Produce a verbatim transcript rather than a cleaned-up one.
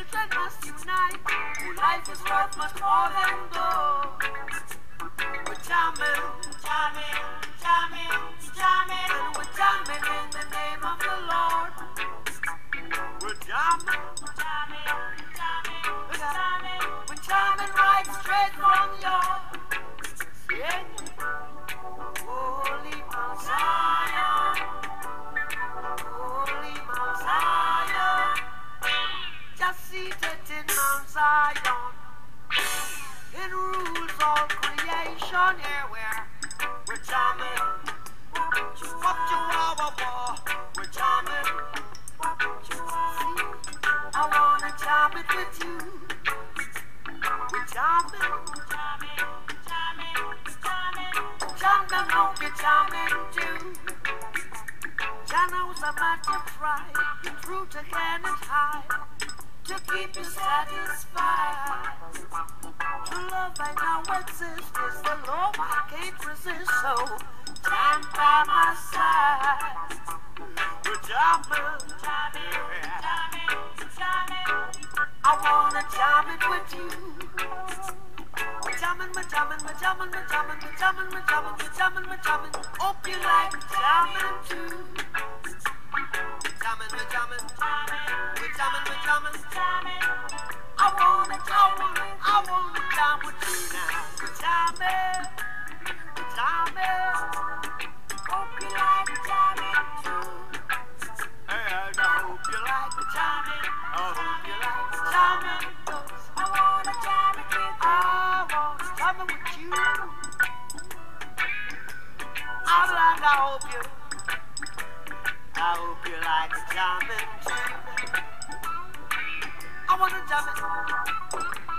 children must unite. Oh, life is worth much more than gold. We're jamming, jamming, jamming, jamming, and we're jamming in the name of the Lord. We're jamming, jamming, jamming, we're jamming, we're jamming right straight from your, yeah. Holy Mount Zion, Holy Mount Zion, just seated in Mount Zion. It rules all creation. Here we're, we're jamming. What you are, war. We're jamming. See, I wanna jam it with you. We're jamming, jamming, jamming, jamming. Jam them, hope you're jamming too. Jano's a matter pride. Through to can and high. To keep you satisfied. True love I now exist is the law I can't resist. So stand by my side. We're jamming, jamming, jamming, jamming. I wanna jam it with you. We're jamming, we're jamming, we're jamming, we're jamming, we're jamming, we're jamming, we're jamming, we're jamming. Hope you like jamming too. Jamming, we're jamming, jamming, we're jamming, we're jamming, jamming. I wanna, I wanna, I wanna jam with you now. We're jamming, we're jamming. Hope you like jamming too. Hey, I hope you like jamming. I hope you like jamming. I wanna jam it with you. I wanna jam it with you. I like, I hope you. I hope you like jamming too. I wanna jam it.